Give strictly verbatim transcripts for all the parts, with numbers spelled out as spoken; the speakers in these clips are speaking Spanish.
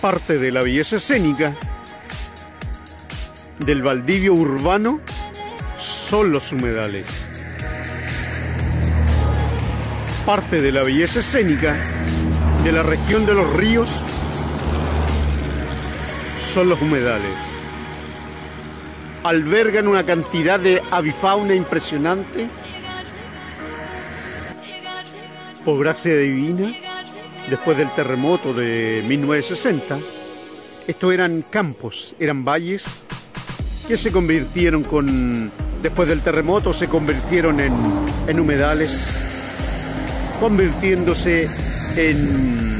Parte de la belleza escénica del Valdivia urbano son los humedales. Parte de la belleza escénica de la región de los ríos son los humedales. Albergan una cantidad de avifauna impresionante. Por gracia divina, después del terremoto de mil novecientos sesenta, estos eran campos, eran valles que se convirtieron con, después del terremoto, se convirtieron en, en humedales, convirtiéndose en,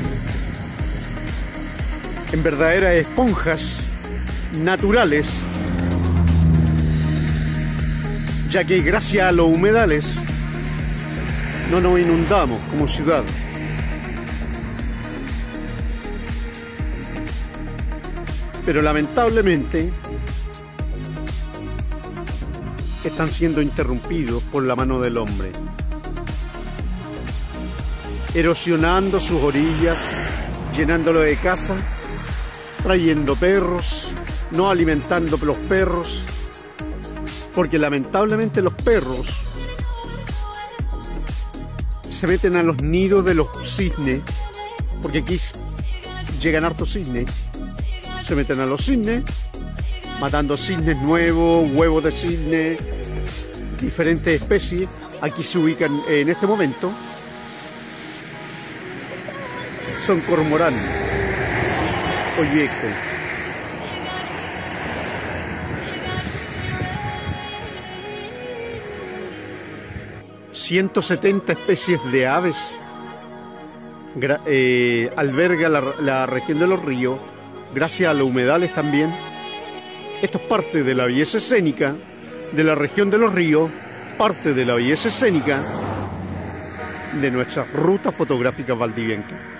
en verdaderas esponjas naturales, ya que gracias a los humedales no nos inundamos como ciudad. Pero lamentablemente están siendo interrumpidos por la mano del hombre, erosionando sus orillas, llenándolo de casa, trayendo perros, no alimentando los perros, porque lamentablemente los perros se meten a los nidos de los cisnes, porque aquí llegan hartos cisnes, se meten a los cisnes, matando cisnes nuevos, huevos de cisne, diferentes especies. Aquí se ubican en este momento, son cormoranes, oyectos. ciento setenta especies de aves eh, alberga la, la región de los ríos, gracias a los humedales también. Esto es parte de la belleza escénica de la región de los ríos, parte de la belleza escénica de nuestras rutas fotográficas valdiviancas.